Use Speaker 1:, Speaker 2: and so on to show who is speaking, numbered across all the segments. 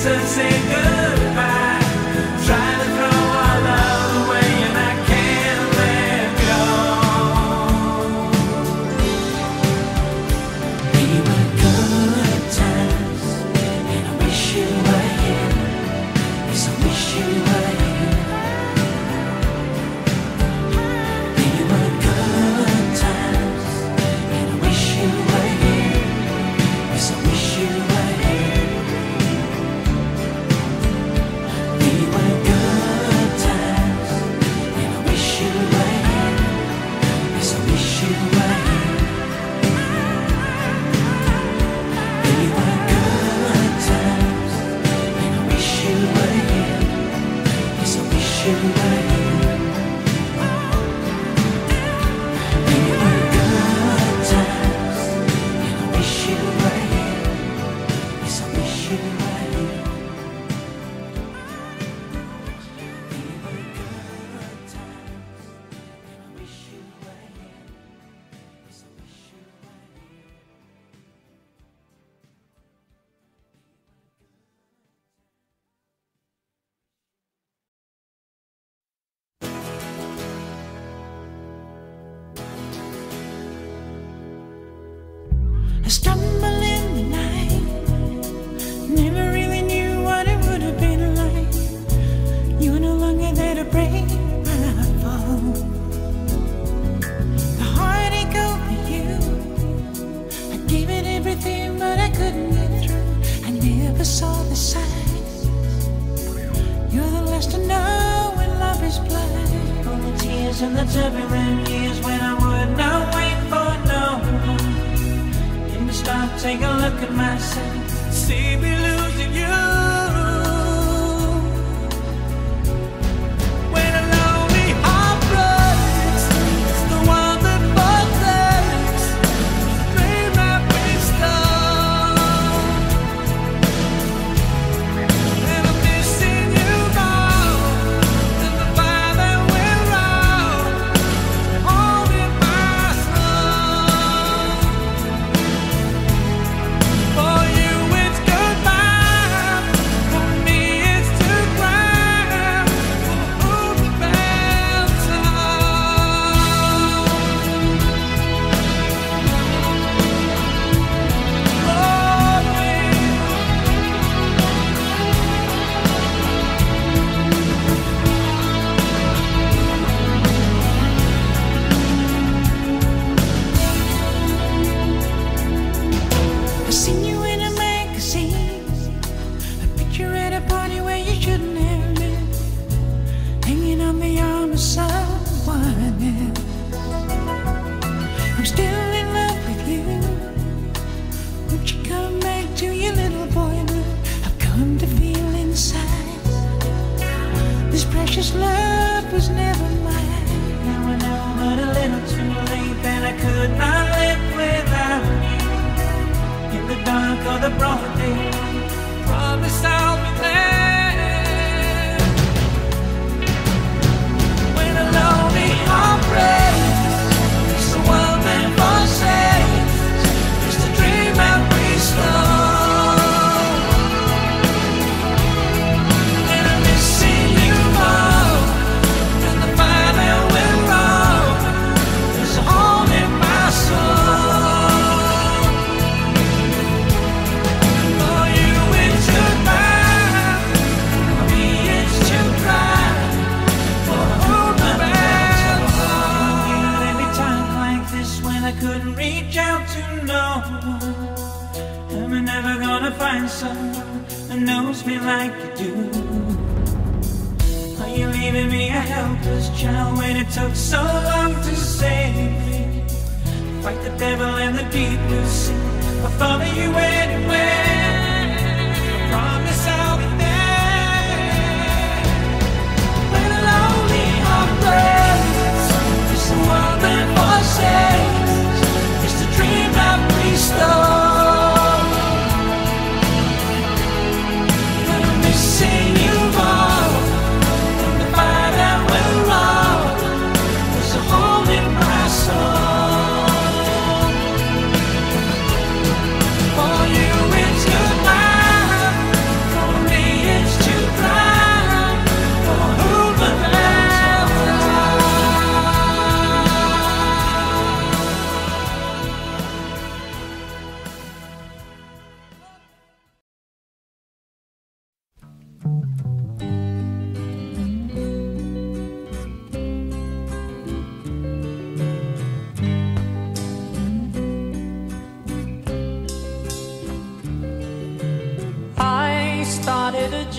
Speaker 1: and say goodbye. Try to throw our love away and I can't let go. They were good times and I wish you were here. Yes, I wish you were here. They were good times and I wish you were here. Yes, I wish you were here. They were good times and I wish you were here. Yes, I wish you were here. They were good times and I wish you were here. Yes, I wish you were here. They were good times and I wish you were here. Yes, I wish you were here. They were good times and I wish you were here. Yes, I wish you were here.
Speaker 2: I stumble in the night, never really knew what it would have been like. You were no longer there to break my fall. The heartache over you, I gave it everything but I couldn't get through. I never saw the signs. You're the last to know when love is blind.
Speaker 1: All the tears and the turbulent years when I would not wait for no one. Didn't stop, take a look at myself, see me losing you. When a lonely heart breaks, it's the one that forsakes the dream that we stole. And I'm missing you more than the fire that we're on, holding my soul. For you it's goodbye, for me it's to cry, for whom the bell tolls.
Speaker 2: I seen you in a magazine, a picture at a party where you shouldn't have been, hanging on the arm of someone else. I'm still in love with you. Won't you come back to your little boy blue? I've come to feel inside this precious love was never mine.
Speaker 1: Now I know but a little too late that I could not live without you. In the dark or the broad day, promise I'll be there. When a lonely heart breaks, it's the one that forsakes, it's the dream that we stole. And I'm missing you more than the fire that we're on. There's a hole in my soul. For you it's goodbye, for me it's to cry, for whom the bell tolls. You every time like this when I couldn't reach out to no one. Am I never gonna find someone that knows me like you do? Are you leaving me a helpless child when it took so long to save me? Fight the devil in the deep blue sea, I'll follow you anywhere. I promise I'll be there. When a lonely heart breaks, it's the one that forsakes, it's the dream that we stole. And I'm missing you more than the fire that we're on. There's a hole in my soul. For you it's goodbye.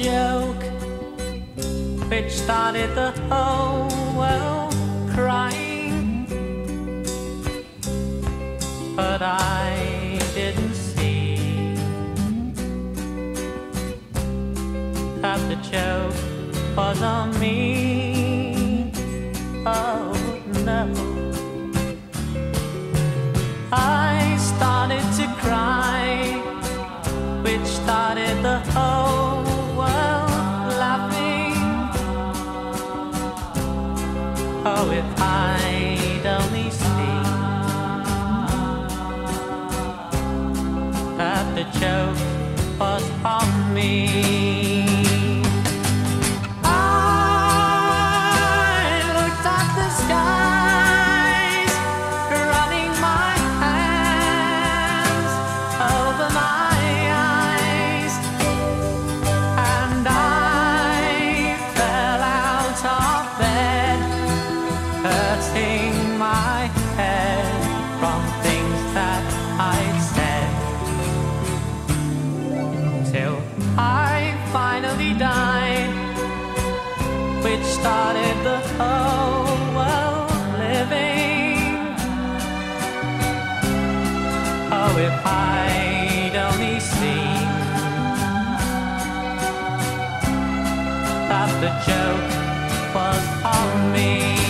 Speaker 3: joke which started the whole world crying, but I didn't see that the joke was on me. Oh no, I started to cry, which started the whole world laughing. Oh, if I'd only seen that the joke was on me. Started the whole world living. Oh, if I'd only seen that the joke was on me.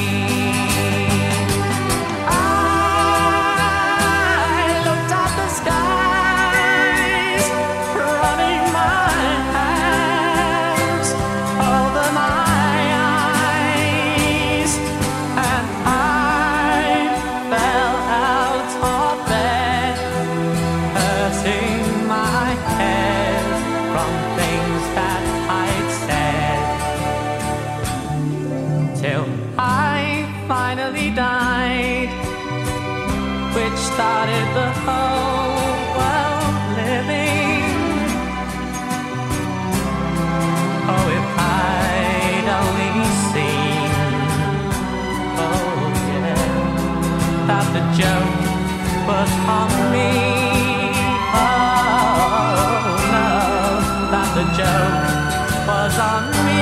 Speaker 3: Started the whole world living. Oh, if I'd only seen, oh yeah, that the joke was on me. Oh no, that the joke was on me.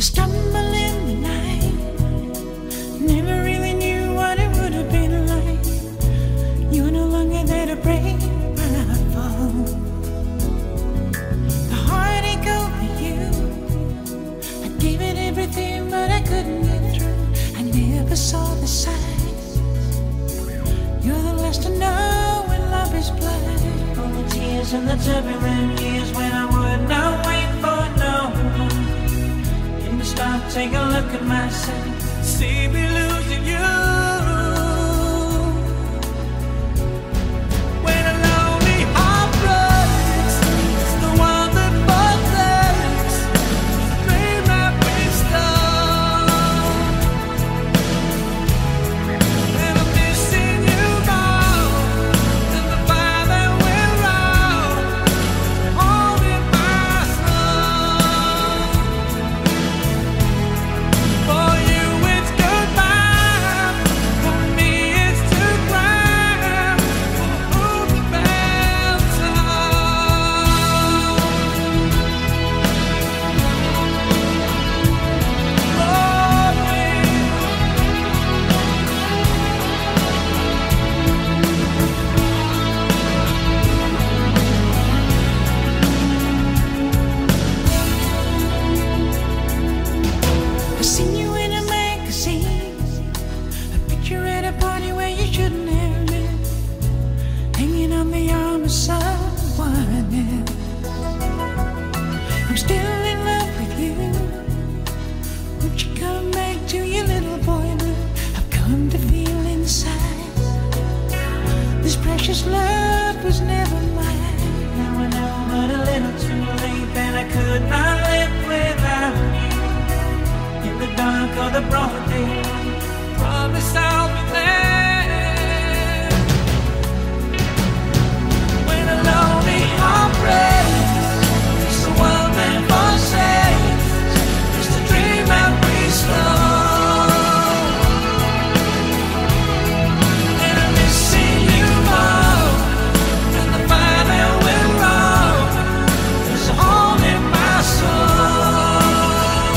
Speaker 2: stumble in the night. Never really knew what it would have been like. You're no longer there to break my fall. The heartache over you, I gave it everything, but I couldn't get through. I never saw the signs. You're the last to know when love is blind.
Speaker 1: All the tears and the turbulent years when I would not wait for no one. In the stop, take a look at myself, see me losing you. When a lonely heart breaks, it's the one that forsakes the dream that we stole. And I'm missing you gone, and the fire that we're on, holding my soul. For you it's goodbye, for me it's to cry. Who the bells
Speaker 2: I seen you in a magazine, a picture at a party where you shouldn't have been, hanging on the arm of someone else. I'm still in love with you. Won't you come back to your little boy blue? I've come to feel inside this precious love was never mine.
Speaker 1: Now I know, but a little too late, that I could not live without you. In the dark or the broad day, promise I'll be there. When a lonely heart breaks, it's the one that forsakes, it's the dream that we stole. And I'm missing you more, and the fire that we're on is a hole in my soul.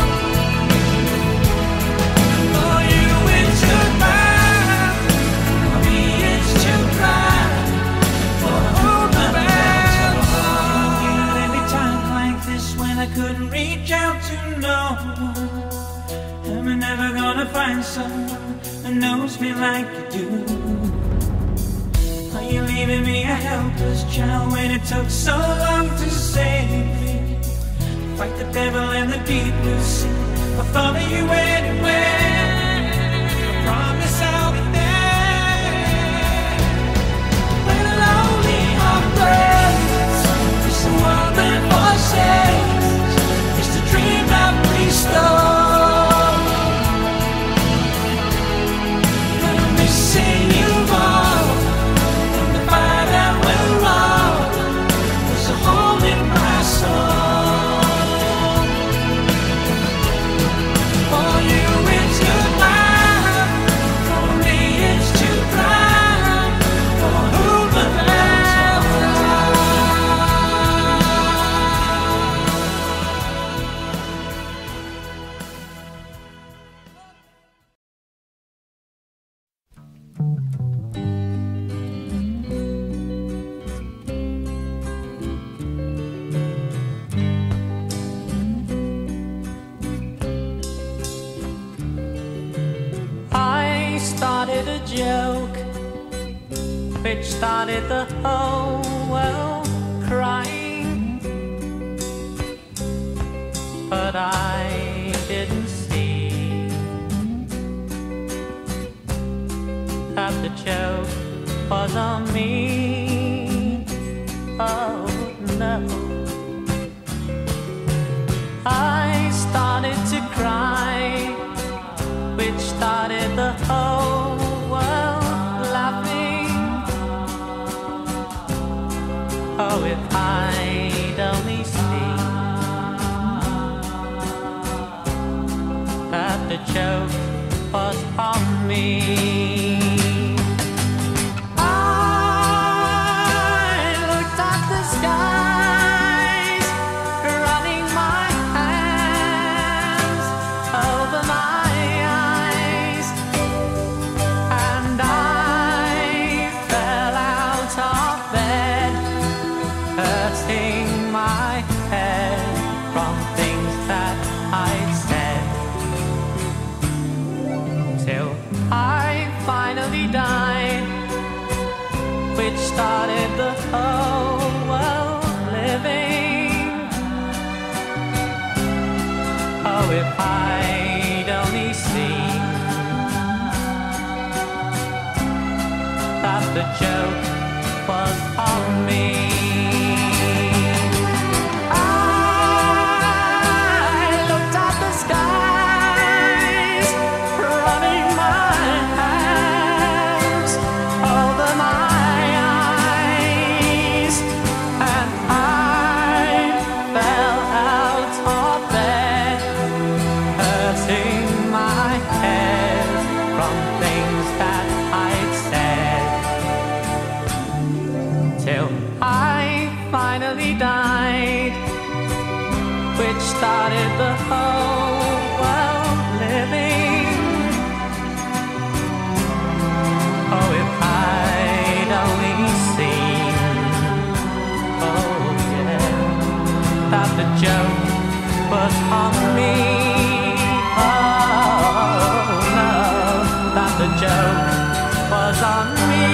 Speaker 1: For you it's goodbye, for me it's to cry. For who the bells are. There'd be times like this when I couldn't reach out to no one. Am I never gonna find someone who knows me like you do? Are you leaving me a helpless child when it took so long to save me? Fight the devil in the deep blue sea, I'll follow you anywhere. I promise I'll be there. When a lonely heart breaks, it's the one that forsakes, it's the dream that we stole. And I'm missing you more, and the fire that we're on is a hole in my soul. For you it's goodbye, for me it's to cry. For who the bells are.
Speaker 3: I started a joke which started the whole world crying, but I didn't see that the joke was on me. Oh no, I started to cry, which started the whole world laughing. Oh, if I'd only seen that the joke was on me. I looked at the skies, running my hands hurting my head from things that I said, till I finally died, which started the whole world living. Oh, if I'd only seen that the joke was on me. I looked at the skies, running my hands over my eyes, and I fell out of bed, hurting my head from things that I'd said, till I finally died, which started the whole world living. Oh, if I'd only seen, oh yeah, that the joke was on me. Oh no, that the joke was on me.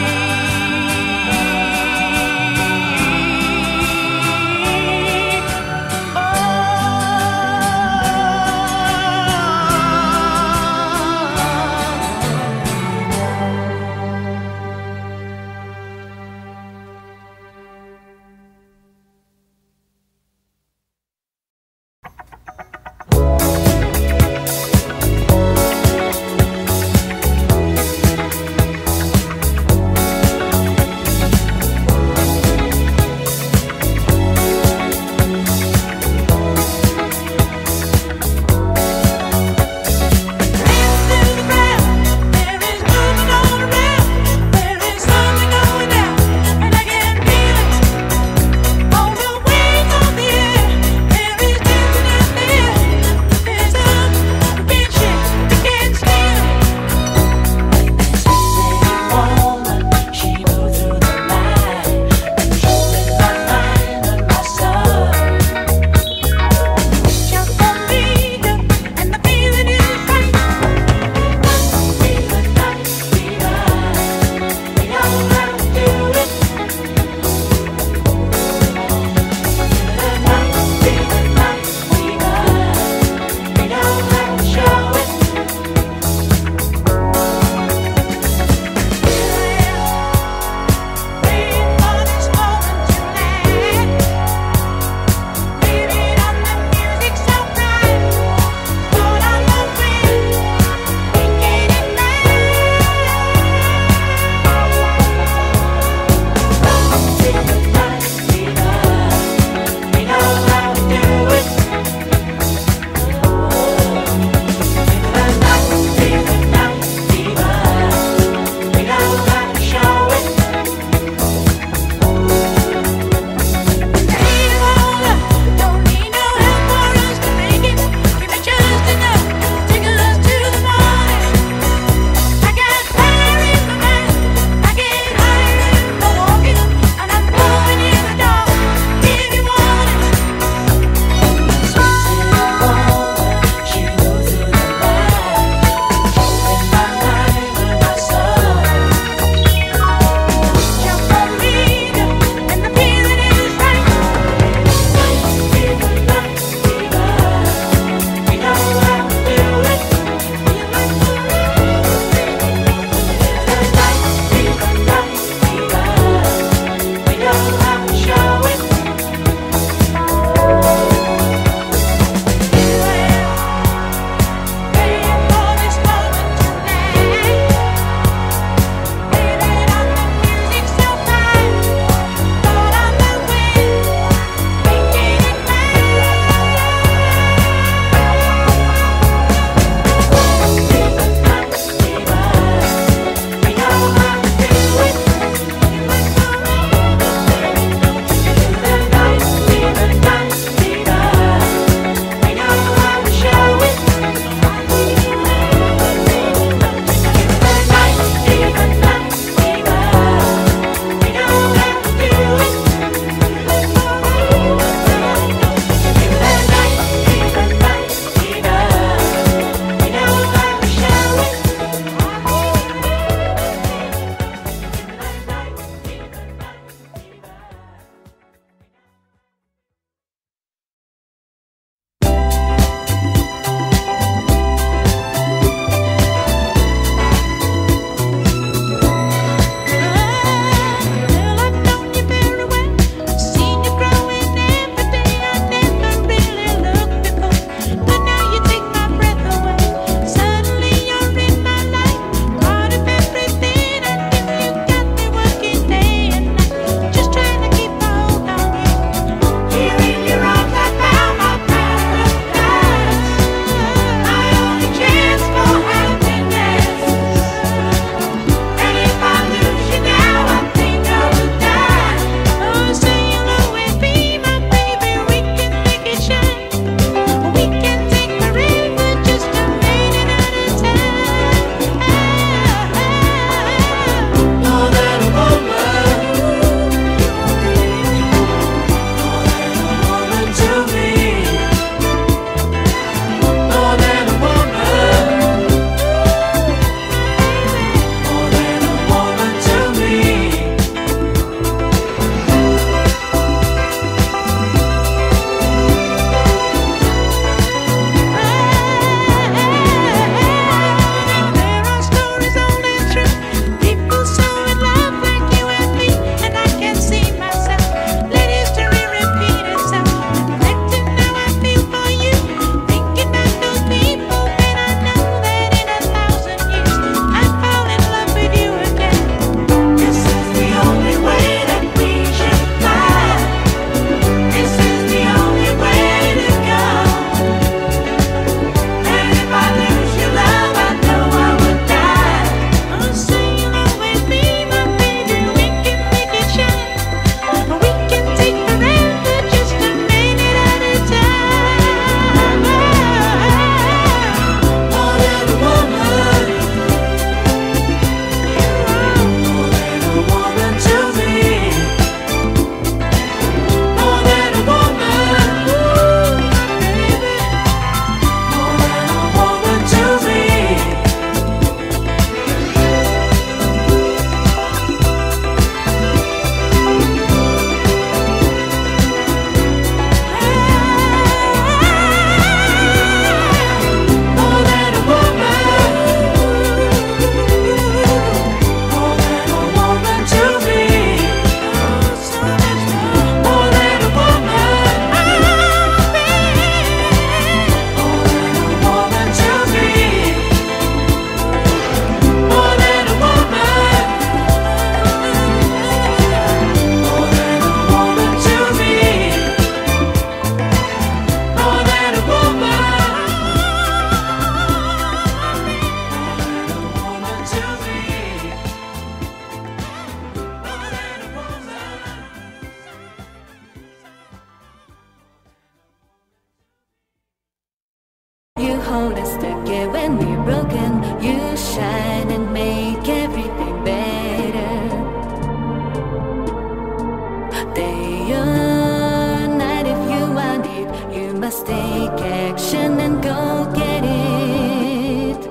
Speaker 4: hold us together when we're broken. You shine and make everything better. Day or night, if you want it, you must take action and go get it.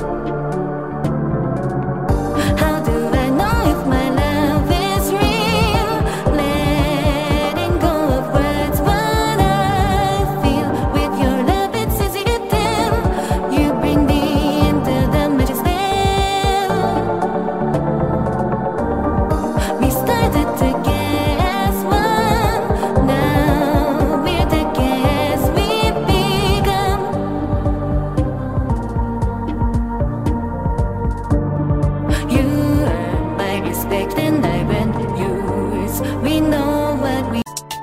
Speaker 4: How do I know if my love is real? Letting go of words, what I feel. With your love it's easy to tell. You bring me into the magic spell. We started together as one. Now we're together as we've become. You earn my respect and I earn yours. We know what we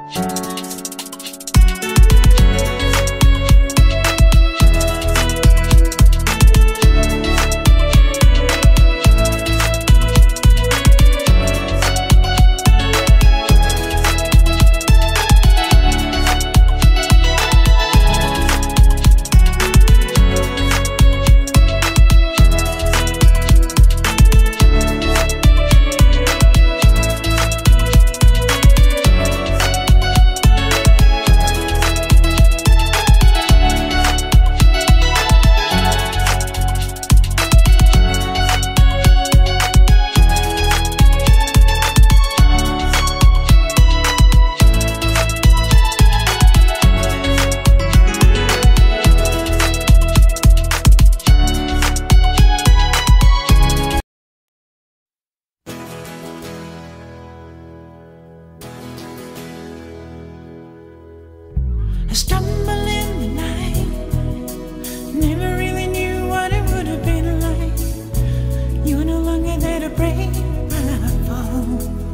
Speaker 2: I stumble in the night. Never really knew what it would have been like. You're no longer there to break my fall.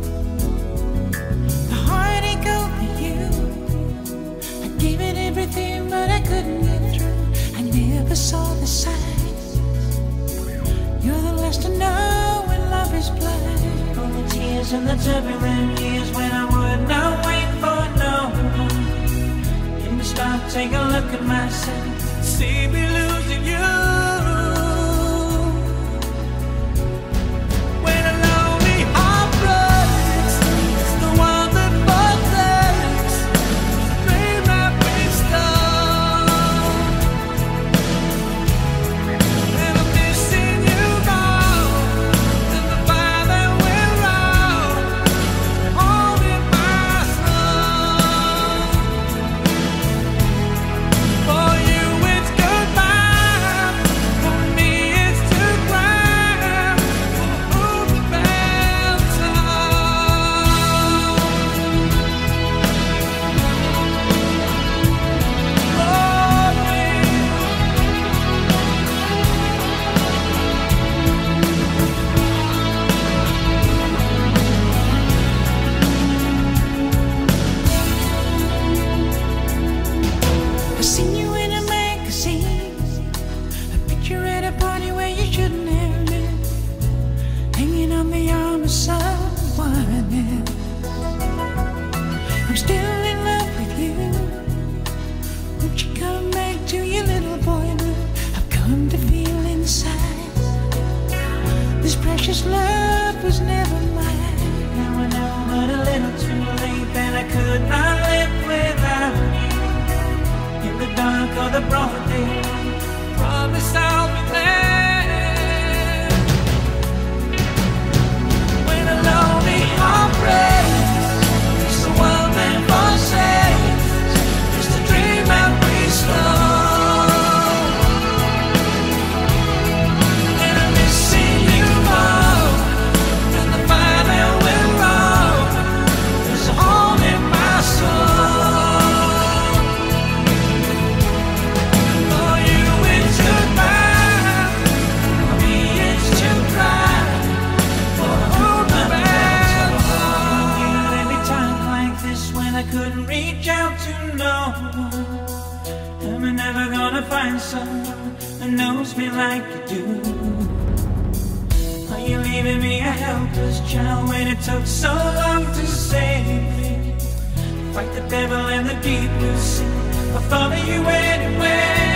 Speaker 2: The heartache over you, I gave it everything, but I couldn't get through. I never saw the signs. You're the last to know when love is blind.
Speaker 1: All the tears and the turbulent years when I would not wait for no one. Didn't stop, take a look at myself, see me losing you. When a lonely heart breaks, it's the one that protects the dream that we stole. And I'm missing you now, and the fire that we're on, all in my soul. For you it's goodbye, for me it's to cry. Ooh, the bell tolls.
Speaker 2: I seen you in a magazine, a picture at a party where you shouldn't have been, hanging on the arm of someone else. I'm still in love with you. Won't you come back to your little boy room? I've come to feel inside this precious love was never mine.
Speaker 1: Now I know, but a little too late, that I could not live without you. In the dark or the broad day, promise I'll be there. When a lonely heart breaks, it's the one that forsakes, it's the dream that we stole. And I'm missing you more than the fire that we're on. There's a hole in my soul. For you it's goodbye, for me it's to cry. For whom the bells tolls. You every time like this when I couldn't reach out to no one. Am I never gonna find someone that knows me like you do? Are you leaving me a helpless child when it took so long to save me? Fight the devil in the deep blue sea, I'll follow you anywhere.